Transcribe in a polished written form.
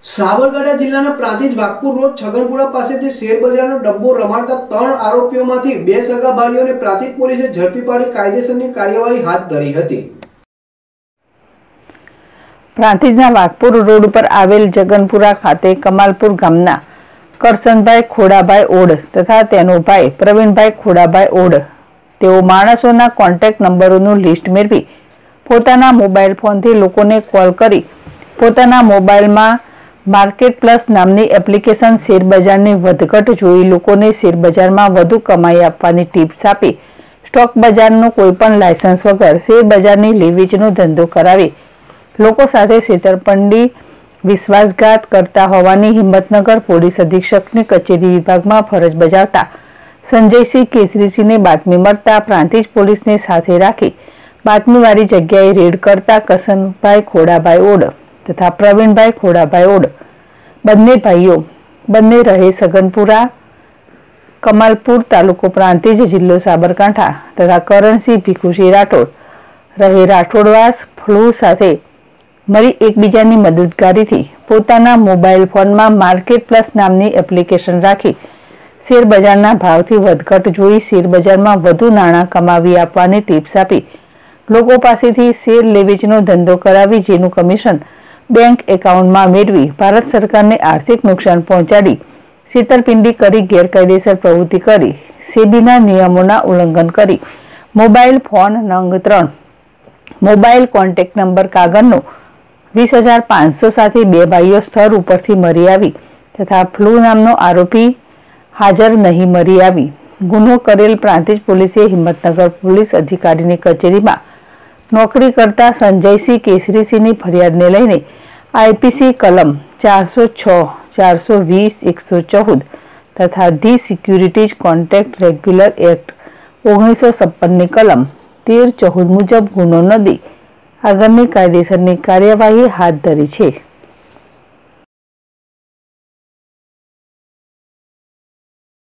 સાબરકાંઠા જિલ્લાના પ્રાંતિજ વાઘપુર રોડ છગનપુરા પાસેથી શેરબજારનો ડબ્બો રમાડતા 3 આરોપીઓમાંથી 2 સગા ભાઈઓને પ્રાંતિજ પોલીસે ઝડપી પાડી કાયદેસરની કાર્યવાહી હાથ ધરી હતી। પ્રાંતિજના વાઘપુર રોડ ઉપર આવેલ જગનપુરા ખાતે કમાલપુર ગામના કરસનભાઈ ખોડાભાઈ ઓડ તથા તેનો ભાઈ પ્રવીણભાઈ ખોડાભાઈ ઓડ તેઓ માણસોના કોન્ટેક્ટ નંબરોનું લિસ્ટ મેળવી પોતાના મોબાઈલ ફોનથી લોકોને કોલ કરી પોતાના મોબાઈલમાં માર્કેટ પ્લસ નામની એપ્લિકેશન શેરબજારની વધઘટ જોઈ લોકોને શેરબજારમાં વધુ કમાઈ આપવાની ટિપ્સ આપી સ્ટોક બજારનું કોઈપણ લાયસન્સ વગર શેરબજારની લેવેચનો ધંધો કરાવી લોકો સાથે છેતરપિંડી વિશ્વાસઘાત કરતા હોવાની હિંમતનગર પોલીસ અધિક્ષકની કચેરી વિભાગમાં ફરજ બજાવતા સંજયસિંહ કેસરીસિંહને બાતમી મળતા પ્રાંતિજ પોલીસને સાથે રાખી બાતમીવાળી જગ્યાએ રેડ કરતા કરસનભાઈ ખોડાભાઈ ઓડ તથા પ્રવીણભાઈ ખોડાભાઈ ઓડ બંને ભાઈઓ બંને રહે સગનપુરા કમાલપુર તાલુકો પ્રાંતિજ જિલ્લો સાબરકાંઠા તથા કરણસિંહ ભીખુસિંહ રાઠોડ રહે રાઠોડવાસ ફ્લૂ સાથે મળી એકબીજાની મદદગારીથી પોતાના મોબાઈલ ફોનમાં માર્કેટ પ્લસ નામની એપ્લિકેશન રાખી શેરબજારના ભાવથી વધઘટ જોઈ શેરબજારમાં વધુ નાણાં કમાવી આપવાની ટિપ્સ આપી લોકો પાસેથી શેર લેવેચનો ધંધો કરાવી જેનું કમિશન બેંક એકાઉન્ટમાં મેળવી ભારત સરકારને આર્થિક નુકસાન પહોંચાડી છેતરપિંડી કરી ગેરકાયદેસર પ્રવૃત્તિ કરી સેબીના નિયમોના ઉલ્લંઘન કરી મોબાઈલ ફોન નંગ 3 મોબાઈલ કોન્ટેક્ટ નંબર કાગળનો 20,500 સાથે 2 ભાઈઓ સ્થળ ઉપરથી મરી આવી તથા ફ્લૂ નામનો આરોપી હાજર નહીં મરી આવી ગુનો કરેલ પ્રાંતિજ પોલીસે હિંમતનગર પોલીસ અધિકારીની કચેરીમાં નોકરી કરતા સંજયસિંહ કેસરીસિંહની ફરિયાદને લઈને આઈપીસી કલમ 406, 420, 114 તથા the securities contract regular act 1956ની કલમ 13, 14 મુજબ ગુનો નોંધી આગળની કાયદેસરની કાર્યવાહી હાથ ધરી છે।